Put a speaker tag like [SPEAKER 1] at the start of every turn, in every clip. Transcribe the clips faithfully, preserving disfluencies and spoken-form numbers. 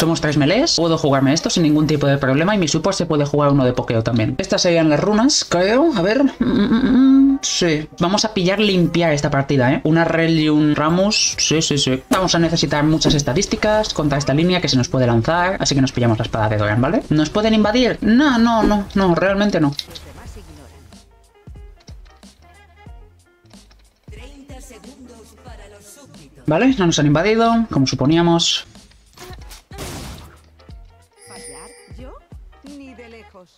[SPEAKER 1] Somos tres melees. Puedo jugarme esto sin ningún tipo de problema y mi support se puede jugar uno de pokeo también. Estas serían las runas, creo. A ver. Mm, mm, mm. Sí. Vamos a pillar limpiar esta partida, ¿eh? Una Rel y un Ramus. Sí, sí, sí. Vamos a necesitar muchas estadísticas contra esta línea que se nos puede lanzar. Así que nos pillamos la espada de Doran, ¿vale? ¿Nos pueden invadir? No, no, no. No, realmente no. Vale, no nos han invadido, como suponíamos.
[SPEAKER 2] ¿Fallar yo? Ni de lejos.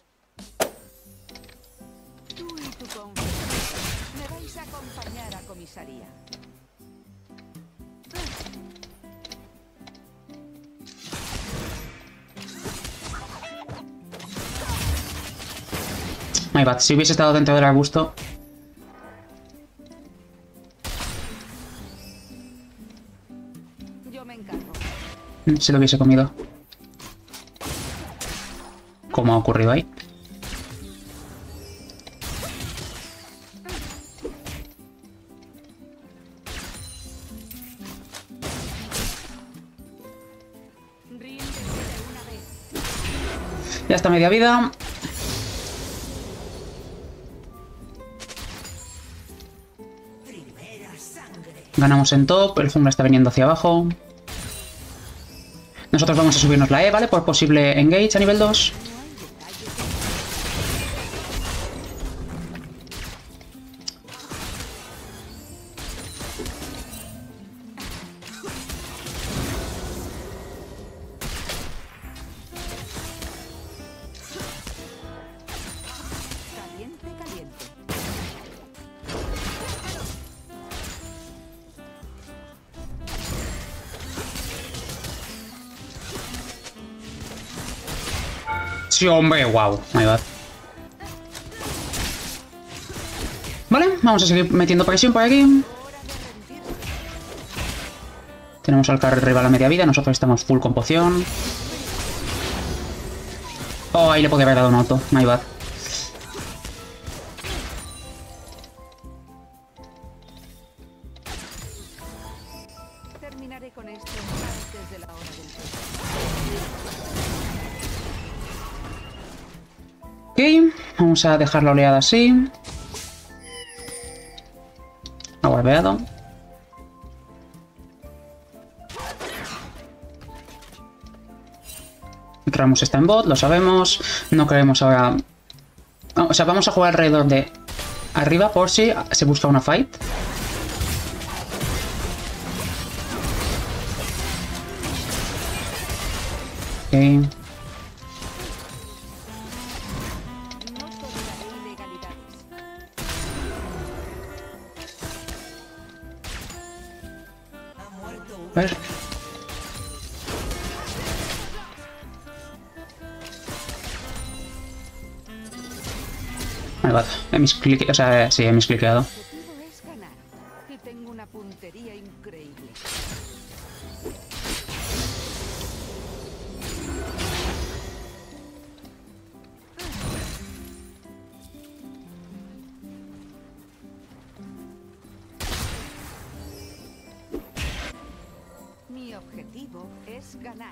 [SPEAKER 2] Tú y tu confianza me vais a acompañar a comisaría.
[SPEAKER 1] My bad, si hubiese estado dentro del arbusto. Se lo hubiese comido. ¿Cómo ha ocurrido ahí? Ya está media vida. Ganamos en top. El jungla está viniendo hacia abajo. Nosotros vamos a subirnos la E, ¿vale? Por posible engage a nivel dos.
[SPEAKER 2] Caliente, caliente.
[SPEAKER 1] Sí, hombre, wow, my bad. Vale, vamos a seguir metiendo presión por aquí. Tenemos al carry rival a media vida, nosotros estamos full con poción. Oh, ahí le podría haber dado un auto, my bad.
[SPEAKER 2] Terminaré con esto antes de la hora del
[SPEAKER 1] Ok, vamos a dejar la oleada así. Aguardeado. Ramos está en bot, lo sabemos. No queremos ahora... O sea, vamos a jugar alrededor de arriba por si se busca una fight. Ok. A ver. Vale, vale. He miscliqueado. O sea, sí, he miscliqueado.
[SPEAKER 2] El objetivo es ganar. Y tengo una puntería increíble. Mi objetivo es ganar.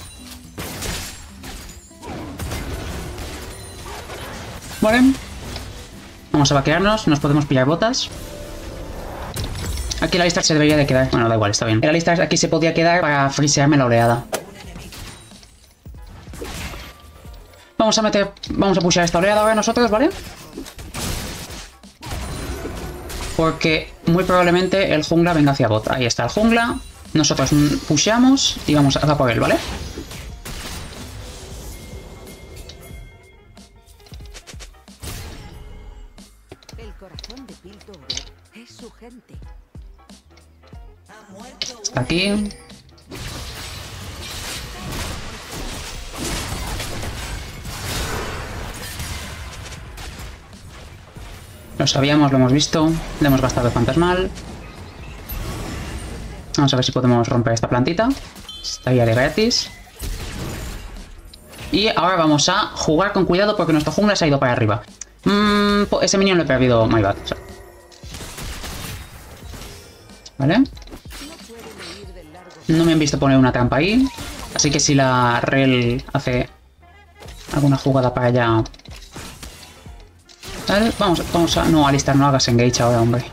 [SPEAKER 1] Vale. Vamos a vaquearnos, nos podemos pillar botas. Aquí el Alistar se debería de quedar. Bueno, da igual, está bien. El Alistar aquí se podía quedar para frisearme la oleada. Vamos a meter... Vamos a pushear esta oleada ahora nosotros, ¿vale? Porque muy probablemente el jungla venga hacia bot. Ahí está el jungla. Nosotros pusheamos y vamos a por él, ¿vale?
[SPEAKER 2] El corazón de Piltover es su gente.
[SPEAKER 1] Está aquí. Lo sabíamos, lo hemos visto. Le hemos gastado el fantasmal. Vamos a ver si podemos romper esta plantita. Está ya de gratis. Y ahora vamos a jugar con cuidado porque nuestro jungla se ha ido para arriba. Mm, ese minion lo he perdido, my bad. O sea. Vale. No me han visto poner una trampa ahí. Así que si la Rel hace alguna jugada para allá... Vale, vamos, vamos a... No, Alistar, no hagas engage ahora, hombre.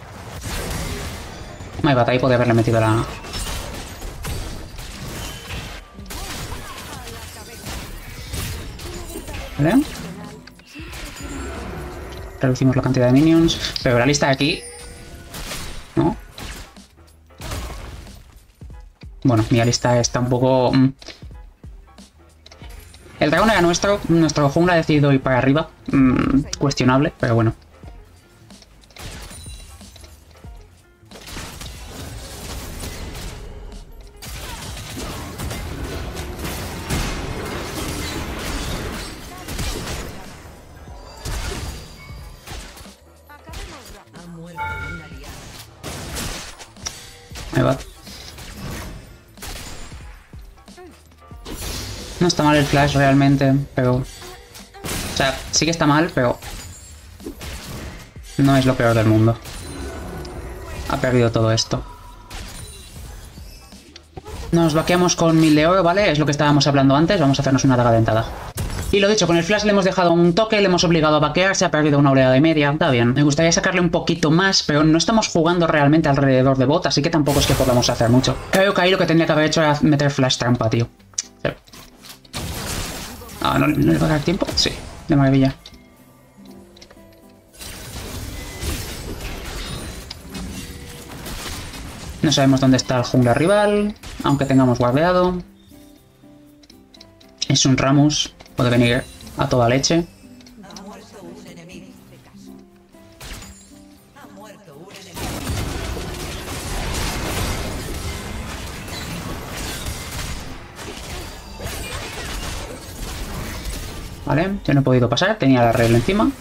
[SPEAKER 1] My bad, ahí podía haberle metido la... Vale. Reducimos la cantidad de minions. Pero la lista de aquí... ¿No? Bueno, mi lista está un poco... Mm. El dragón era nuestro. Nuestro jungla ha decidido ir para arriba. Mm, cuestionable, pero bueno. Ahí va. No está mal el flash realmente, pero... O sea, sí que está mal, pero... No es lo peor del mundo. Ha perdido todo esto. Nos vaqueamos con mil de oro, ¿vale? Es lo que estábamos hablando antes. Vamos a hacernos una daga dentada. Y lo dicho, con el flash le hemos dejado un toque, le hemos obligado a vaquear, se ha perdido una oleada y media, está bien. Me gustaría sacarle un poquito más, pero no estamos jugando realmente alrededor de bot, así que tampoco es que podamos hacer mucho. Creo que ahí lo que tendría que haber hecho era meter flash trampa, tío. Sí. Ah, ¿no, ¿no le va a dar tiempo? Sí, de maravilla. No sabemos dónde está el jungla rival, aunque tengamos guardeado. Es un Ramus. Puede venir a toda leche.
[SPEAKER 3] Ha muerto un enemigo. Ha muerto un enemigo.
[SPEAKER 1] Vale, yo no he podido pasar, tenía la regla encima.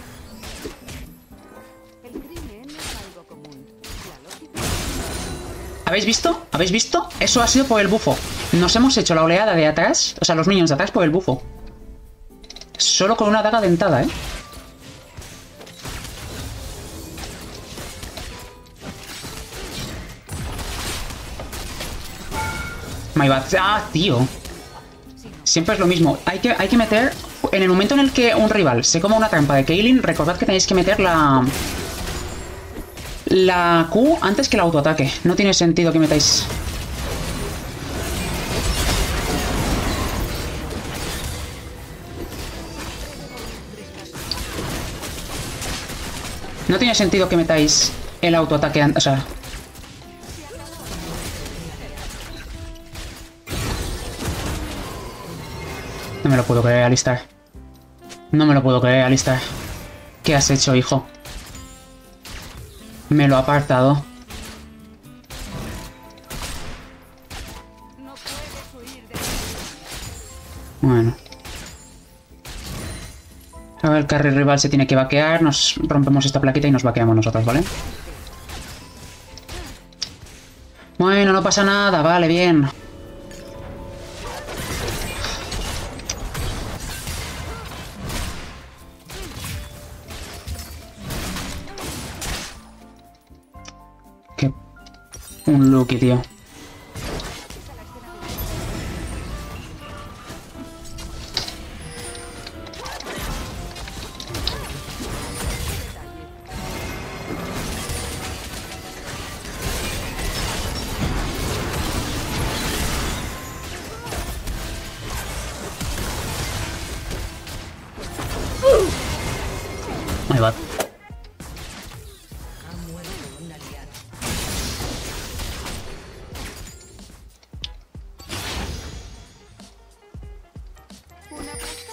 [SPEAKER 2] El crimen es algo común. La lógica...
[SPEAKER 1] ¿Habéis visto? ¿Habéis visto? Eso ha sido por el bufo. Nos hemos hecho la oleada de atrás, o sea, los minions de atrás por el bufo. Solo con una daga dentada, ¿eh? My bad. Ah, tío. Siempre es lo mismo. Hay que, hay que meter... En el momento en el que un rival se coma una trampa de Kaylin, recordad que tenéis que meter la... La Q antes que el autoataque. No tiene sentido que metáis... No tiene sentido que metáis el autoataque antes... O sea... No me lo puedo creer, Alistar. No me lo puedo creer, Alistar. ¿Qué has hecho, hijo? Me lo ha apartado.
[SPEAKER 2] No puedes huir de...
[SPEAKER 1] Bueno. Ahora el carry rival se tiene que vaquear. Nos rompemos esta plaquita y nos vaqueamos nosotros, ¿vale? Bueno, no pasa nada. Vale, bien. Qué... Un Lucky, tío. Ahí va.
[SPEAKER 3] Ha muerto un aliado.
[SPEAKER 2] ¿Una pasta?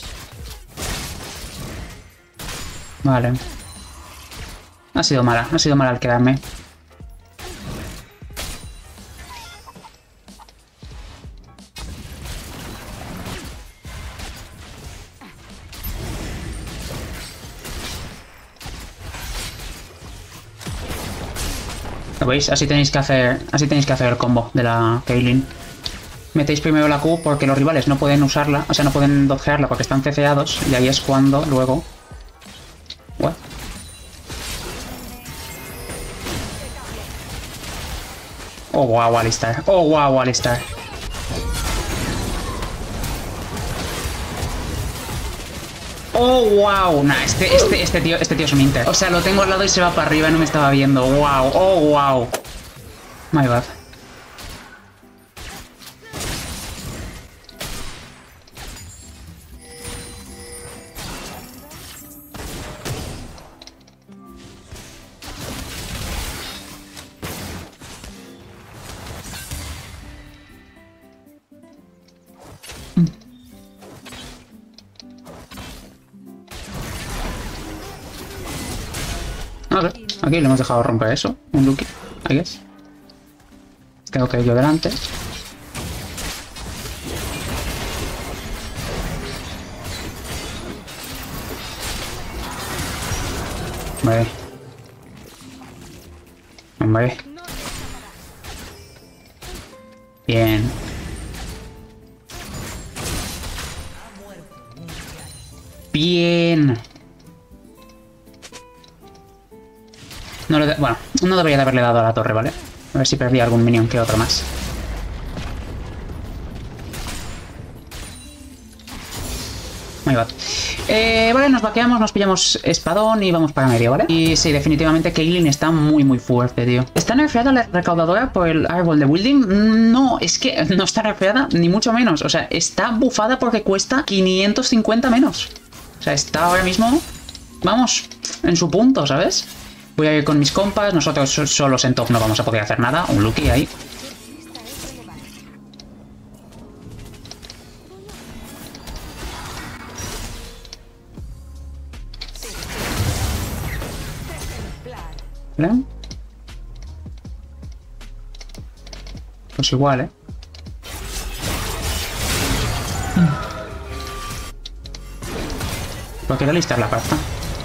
[SPEAKER 1] Vale. Ha sido mala, ha sido mala al quedarme. ¿Lo veis? Así tenéis que hacer. Así tenéis que hacer el combo de la Kaylin. Metéis primero la Q porque los rivales no pueden usarla, o sea, no pueden dodgearla porque están ceceados, y ahí es cuando luego... What? Oh, wow, Alistar. Oh, wow, Alistar. ¡Oh, wow! Nah, este, este, este tío, este tío es un Inter. O sea, lo tengo al lado y se va para arriba y no me estaba viendo. ¡Wow! ¡Oh, wow! My bad. A ver, aquí le hemos dejado romper eso. Un Lucky, I guess. Tengo que ir yo delante. Vale. Hombre. Bien. Bien. No le bueno, no debería de haberle dado a la torre, ¿vale? A ver si perdí algún minion que otro más. Ahí va. Eh, vale, nos vaqueamos, nos pillamos espadón y vamos para medio, ¿vale? Y sí, definitivamente Caitlyn está muy, muy fuerte, tío. ¿Está nerfeada la recaudadora por el árbol de building? No, es que no está nerfeada, ni mucho menos. O sea, está bufada porque cuesta quinientos cincuenta menos. O sea, está ahora mismo, vamos, en su punto, ¿sabes? Voy a ir con mis compas, nosotros solos en top no vamos a poder hacer nada. Un Lucky ahí. ¿Vale? Pues igual, ¿eh? Pero quiero listar la pasta.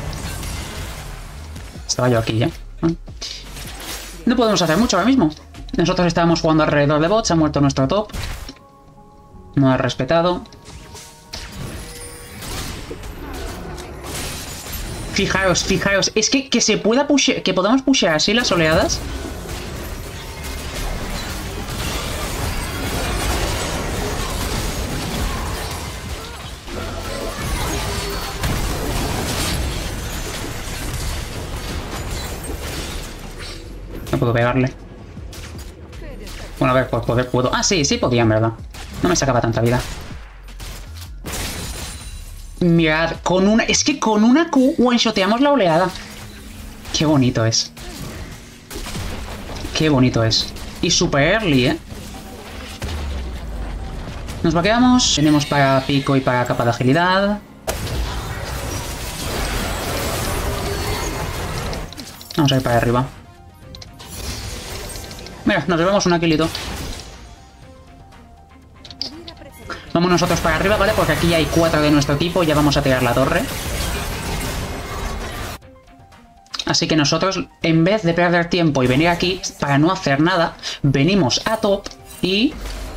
[SPEAKER 1] Estaba yo aquí ya. No podemos hacer mucho ahora mismo. Nosotros estábamos jugando alrededor de bots, ha muerto nuestro top. No ha respetado. Fijaros, fijaros, es que, que se pueda pushear, que podamos pushear así las oleadas. No puedo pegarle. Bueno, a ver, por poder puedo. Ah, sí, sí podía, en verdad. No me sacaba tanta vida. Mirad, con una... Es que con una Q one-shoteamos la oleada. Qué bonito es. Qué bonito es. Y super early, ¿eh? Nos vaqueamos. Tenemos para pico y para capa de agilidad. Vamos a ir para arriba. Mira, nos llevamos un aquilito. Vamos nosotros para arriba, ¿vale? Porque aquí ya hay cuatro de nuestro equipo. Ya vamos a tirar la torre. Así que nosotros, en vez de perder tiempo y venir aquí para no hacer nada, venimos a top y...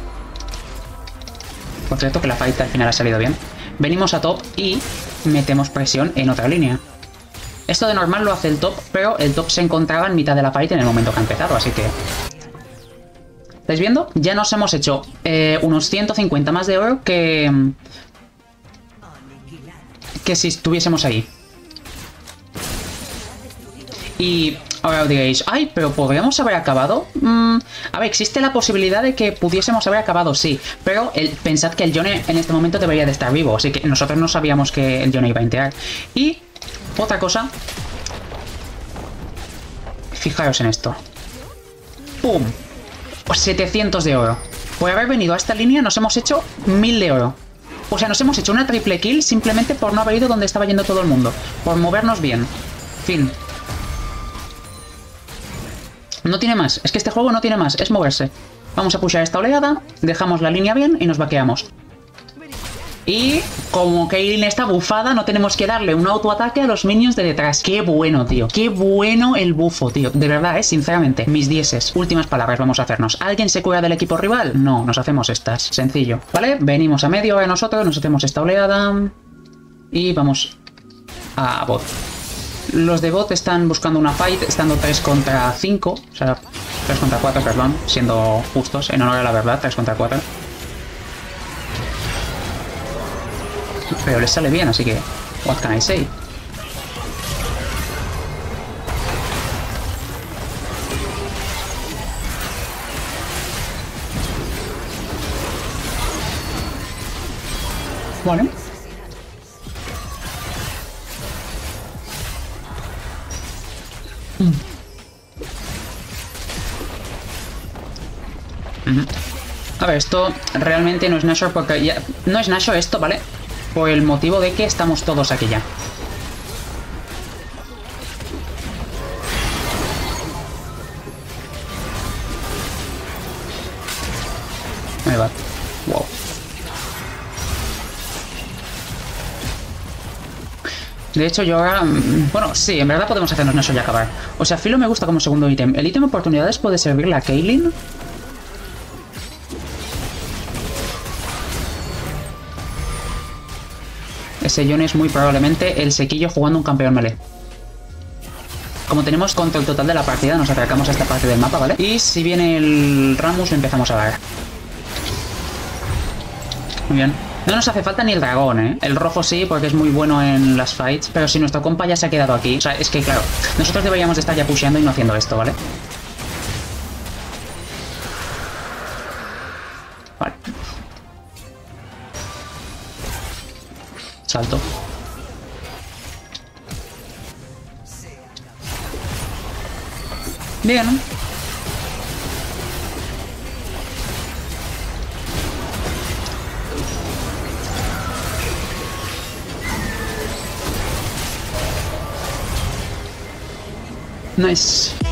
[SPEAKER 1] Por cierto que la fight al final ha salido bien. Venimos a top y metemos presión en otra línea. Esto de normal lo hace el top, pero el top se encontraba en mitad de la fight en el momento que ha empezado, así que... ¿Estáis viendo? Ya nos hemos hecho eh, unos ciento cincuenta más de oro que... que si estuviésemos ahí. Y ahora os diréis, ay, pero ¿podríamos haber acabado? Mm, a ver, existe la posibilidad de que pudiésemos haber acabado, sí. Pero el, pensad que el Yone en este momento debería de estar vivo, así que nosotros no sabíamos que el Yone iba a enterar. Y otra cosa... Fijaros en esto. ¡Pum! setecientos de oro. Por haber venido a esta línea nos hemos hecho mil de oro. O sea, nos hemos hecho una triple kill simplemente por no haber ido donde estaba yendo todo el mundo. Por movernos bien. Fin. No tiene más. Es que este juego no tiene más. Es moverse. Vamos a pushar esta oleada. Dejamos la línea bien y nos vaqueamos. Y como Caitlyn está bufada, no tenemos que darle un autoataque a los minions de detrás. Qué bueno, tío. Qué bueno el bufo, tío. De verdad, eh, sinceramente. Mis dieces. Últimas palabras vamos a hacernos. ¿Alguien se cura del equipo rival? No, nos hacemos estas. Sencillo. ¿Vale? Venimos a medio a nosotros, nos hacemos esta oleada. Y vamos a bot. Los de bot están buscando una fight, estando tres contra cinco. O sea, tres contra cuatro, perdón. Siendo justos, en honor a la verdad, tres contra cuatro. Pero les sale bien, así que What can I say? Vale. Mm. Mm-hmm. A ver, esto realmente no es Nashor porque ya... No es Nashor esto, ¿vale? Por el motivo de que estamos todos aquí ya. Me va. Wow. De hecho, yo ahora... Bueno, sí, en verdad podemos hacernos Nashor y acabar. O sea, Filo me gusta como segundo ítem. El ítem oportunidades puede servirle a Kaylin. Ese Yone es muy probablemente el sequillo jugando un campeón melee. Como tenemos control total de la partida, nos acercamos a esta parte del mapa, ¿vale? Y si viene el Rammus, lo empezamos a dar. Muy bien. No nos hace falta ni el dragón, ¿eh? El rojo sí, porque es muy bueno en las fights. Pero si nuestro compa ya se ha quedado aquí... O sea, es que, claro, nosotros deberíamos de estar ya pusheando y no haciendo esto, ¿vale? Vale. Salto. Bien. Nice.